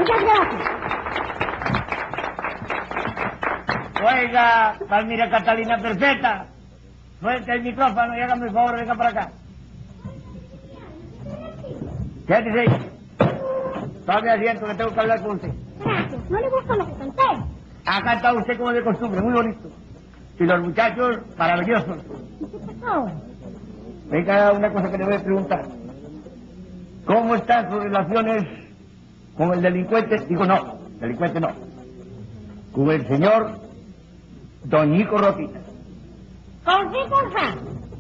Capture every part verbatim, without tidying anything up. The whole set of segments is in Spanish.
Muchas gracias. Oiga, Palmira Catalina Perfecta, suelte el micrófono y hágame el favor, venga para acá. Quédese ahí. Tome asiento que tengo que hablar con usted. Gracias. ¿No le gusta lo que canté? Acá está usted como de costumbre, muy bonito. Y los muchachos, maravillosos. ¿Y qué pasó? Venga, una cosa que le voy a preguntar. ¿Cómo están sus relaciones con el delincuente? Digo, no, delincuente no. Con el señor Don Nico Rotita. ¿Con qué cosa?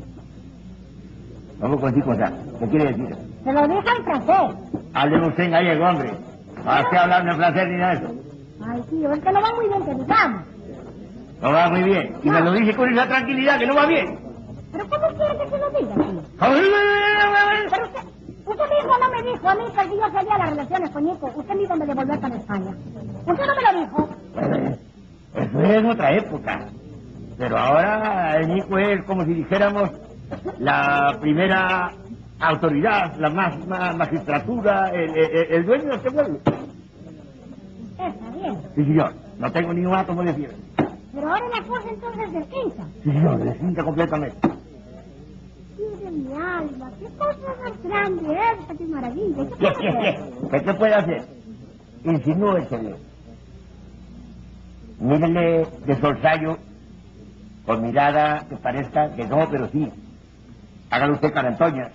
Vamos con Nico, ¿qué quiere decir? Se lo dije en francés. Hable usted en gallego, hombre. ¿Para qué hablar en francés ni nada de eso? Ay, tío, es que no va muy bien que digamos. No va muy bien. Y me lo dice con esa tranquilidad que no va bien. ¿Pero cómo quiere que se lo diga, tío? Pero Pero usted, usted mismo no me dijo a mí que yo quería las relaciones con Nico. Usted mismo me devolvió para España. ¿Usted no me lo dijo? Bueno, eso es en otra época. Pero ahora el Nico es como si dijéramos la primera autoridad, la máxima magistratura, el, el, el dueño de este pueblo. Está bien. Sí, señor. No tengo ni un átomo de fiebre. Pero ahora la cosa entonces es distinta. Sí, señor, distinta completamente. Mire mi alma, qué cosa más grande esta, qué maravilla. ¿Qué ¿Qué, puede qué, hacer? qué? ¿Qué, qué puede hacer? Insinúesele. Mírele de solsayo, con mirada que parezca que no, pero sí. Hágalo usted cara Antonia.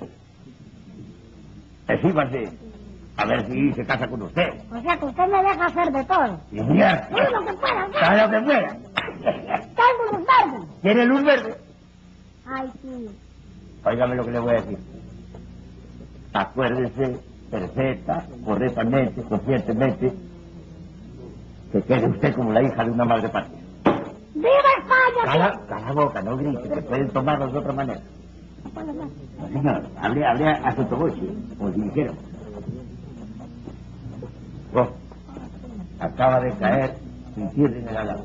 Decíbase, a ver si se casa con usted. O sea que usted me deja hacer de todo. Y mira, Todo lo que pueda hacer. haga lo que pueda. Tengo luz verde. ¿Tiene luz verde? Ay, tío. Óigame lo que le voy a decir. Acuérdese, perfecta, correctamente, conscientemente, que quede usted como la hija de una madre patria. ¡Viva España! Cala, cala boca, no grite, que pueden tomarlo de otra manera. No, señor, hable, hable a su toboche, como si dijera. Oh, acaba de caer sin tierra en el alado.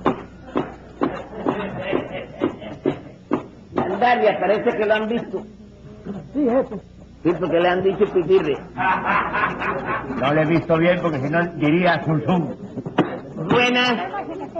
Andaria, parece que lo han visto. Sí, eso. Sí, porque le han dicho pitirre. No le he visto bien porque si no diría zum zum. Buenas.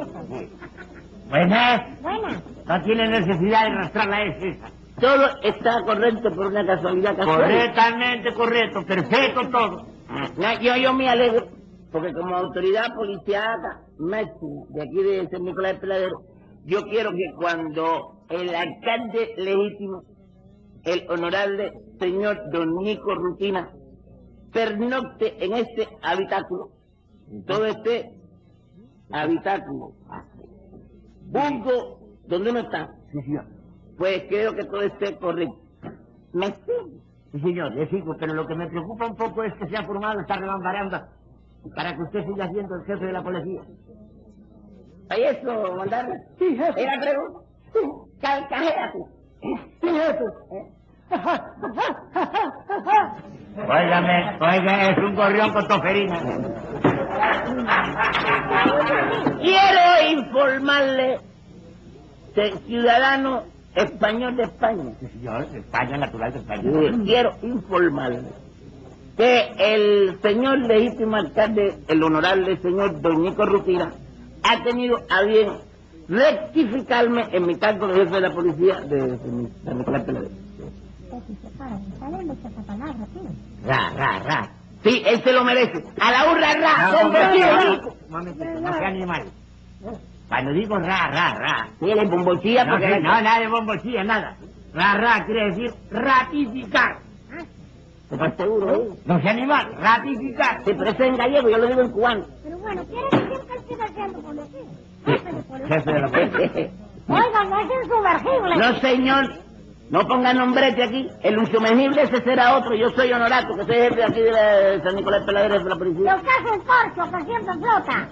Buenas. Buena. No tiene necesidad de arrastrar la S esa. Todo está correcto por una casualidad casual. Correctamente correcto, perfecto todo. No, yo, yo me alegro, porque como autoridad policíaca máxima de aquí de San Nicolás de Peladero, yo quiero que cuando el alcalde legítimo, el honorable señor Don Nico Rutina, pernocte en este habitáculo, todo este habitáculo, vulgo donde uno está, Sí, señor. pues creo que todo esté correcto. ¿Me explico? Sí, señor, le sigo, pero lo que me preocupa un poco es que se ha formado esta rebambaranda para que usted siga siendo el jefe de la policía. ¿Hay eso, mandarle? Sí, jefe. ¿Era pregunta? Calcajéate. Sí, jefe. Óigame, oiga, es un gorrión con toferina. Quiero informarle, de ciudadano español de España, Sí, señor, de España, natural de España. eh, quiero informarle que el señor legítimo alcalde, el honorable señor Don Nico Rutina, ha tenido a bien rectificarme en mi cargo de jefe de la policía de San Nicolás de Peladero. Ra, ra, ra. Sí, él se lo merece. A la hurra, ra, No, hombre, no, sí, no, sí. Un momentito, no sea animal. Cuando digo ra, ra, ra. Sí, él es bombochilla No, porque... sí, no, nada de bombochilla, nada. Ra, ra quiere decir ratificar. ¿Estás seguro, eh? No sea animal, ratificar. Sí, pero eso es en gallego, yo lo digo en cubano. Pero bueno, quiere decir que él sigue siendo policía. Jefe de policía. Jefe de la policía. Oiga, no es insumergible. No, señor, no ponga nombrete aquí. El insumergible ese será otro. Yo soy honorato, que soy jefe de aquí de, la, de San Nicolás de Peladero, de la policía. Lo que hace un porcho que siempre flota.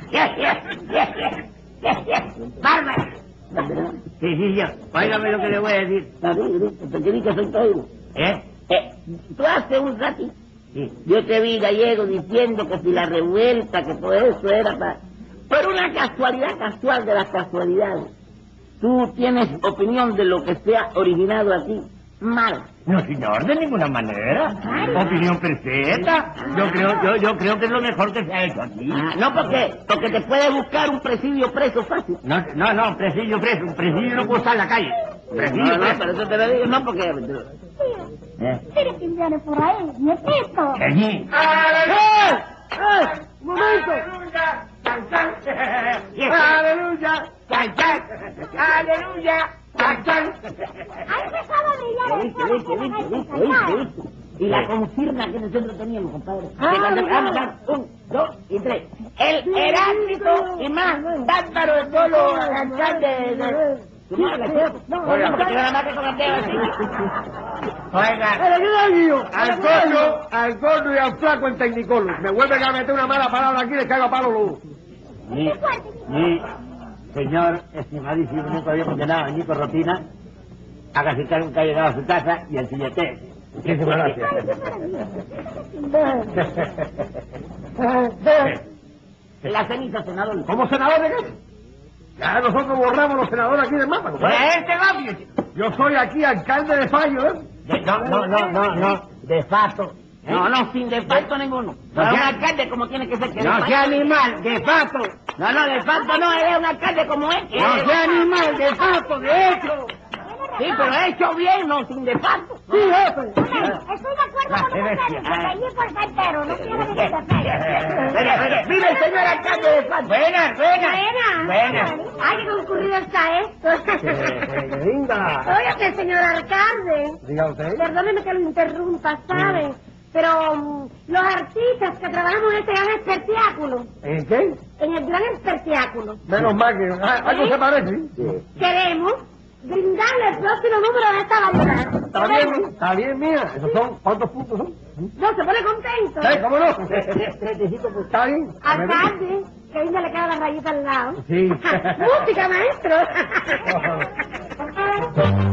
¡Bárbara! Sí, sí, yo. Óigame lo que le voy a decir. Te di que soy todo. ¿Eh? Eh, tú hace un ratito, Sí. yo te vi gallego diciendo que si la revuelta, que todo eso era para... Por una casualidad casual de las casualidades. Tú tienes opinión de lo que se ha originado aquí Mal. No, señor, de ninguna manera. Opinión perfecta. Yo creo, yo, yo creo que es lo mejor que se ha hecho aquí. Ah, no, porque, porque te puede buscar un presidio preso fácil. No, no, no, presidio preso. Un presidio no puede estar en la calle. Presidio No, no, preso. pero eso te lo digo, no, porque... ¿Eh? Mire quién viene por ahí, nietito. Allí. ¡Eh! ¡Eh! ¡Un momento! ¡Aleluya! ¡Chan, chan! ¡Aleluya! ¡Chan, chan! ¡Aleluya! ¡Chan, chan! Ha empezado a brillar el ¿Viste, sol, viste, como viste, hay que viste, callar. viste, viste? Y la confirma que nosotros teníamos, compadre. Ah, Que cuando- mira. vamos, vamos, un, dos y tres. El Heráclito y más, bárbaro de solo cantante de... ¿Tú no hablas, tío? No, Oiga, porque nada más que con el dedo así. Oiga, al gordo, al gordo y al flaco en Tecnicolor. Me vuelven a meter una mala palabra aquí, les caigo a palo los... Mi, mi señor estimadísimo nunca había condenado a Nico Rotina, hágase cargo que ha llegado a su casa y el sillete. Muchísimas gracias. La ceniza, senador. ¿Cómo senador de qué? Ya nosotros borramos los senadores aquí del mapa, ¿no? Este cambio. Yo soy aquí alcalde de Fallo, ¿eh? No, no, no, no, no, de fato. No, no, sin defecto ninguno. Pero un alcalde como tiene que ser que No de sea facto. animal, de fato. No, no, de facto no, él es un alcalde como es. No sea animal, de fato, de hecho. Sí, pero hecho bien, no, sin de facto. Sí, jefe. Estoy de acuerdo con ustedes, porque allí fue el cartero, no quiero que se Espera, espera, mire el señor alcalde de facto. Buenas, buenas. Buena. Ay, qué concurrido está esto. Linda. Óigate, señor alcalde. Diga usted. Perdóneme que lo interrumpa, ¿sabe? Pero um, los artistas que trabajamos en este gran espectáculo, ¿En qué? en el gran espectáculo, Menos mal que... ah, algo se parece. queremos brindarle el próximo número de esta variedad. Está bien, está bien, mía. ¿Esos son cuántos puntos son? No, se pone contento. ¿Sí? ¿Cómo no? treinta y cinco puntos. Está bien. Alcalde, que ahí se le queda la rayita al lado. Sí. Música, maestro.